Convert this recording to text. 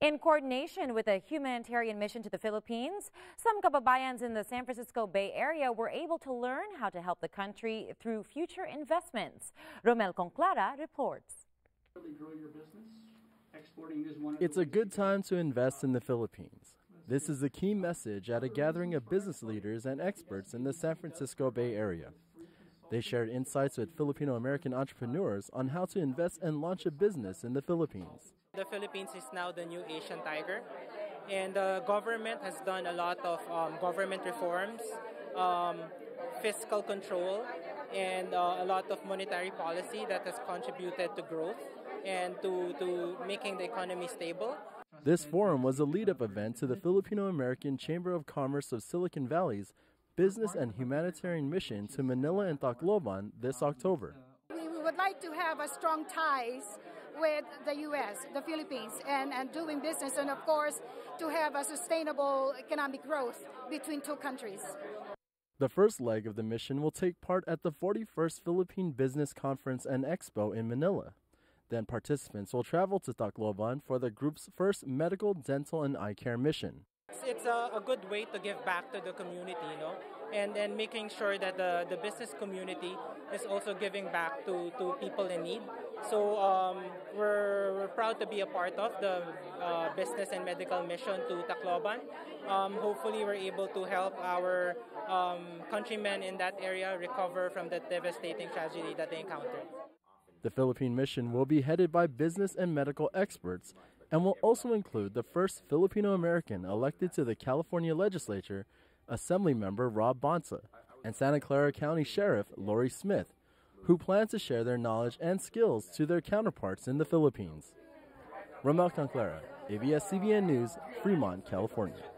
In coordination with a humanitarian mission to the Philippines, some kababayans in the San Francisco Bay Area were able to learn how to help the country through future investments. Rommel Conclara reports. It's a good time to invest in the Philippines. This is the key message at a gathering of business leaders and experts in the San Francisco Bay Area. They shared insights with Filipino-American entrepreneurs on how to invest and launch a business in the Philippines. The Philippines is now the new Asian tiger, and the government has done a lot of government reforms, fiscal control, and a lot of monetary policy that has contributed to growth and to making the economy stable. This forum was a lead-up event to the Filipino-American Chamber of Commerce of Silicon Valley's business and humanitarian mission to Manila and Tacloban this October. We would like to have a strong ties with the U.S., the Philippines, and doing business, and of course to have a sustainable economic growth between two countries. The first leg of the mission will take part at the 41st Philippine Business Conference and Expo in Manila. Then participants will travel to Tacloban for the group's first medical, dental, and eye care mission. It's a good way to give back to the community, and making sure that the business community is also giving back to people in need. So we're proud to be a part of the business and medical mission to Tacloban. Hopefully we're able to help our countrymen in that area recover from the devastating tragedy that they encountered. The Philippine mission will be headed by business and medical experts and will also include the first Filipino-American elected to the California legislature, Assemblymember Rob Bonta, and Santa Clara County Sheriff Lori Smith, who plan to share their knowledge and skills to their counterparts in the Philippines. Rommel Conclara, ABS-CBN News, Fremont, California.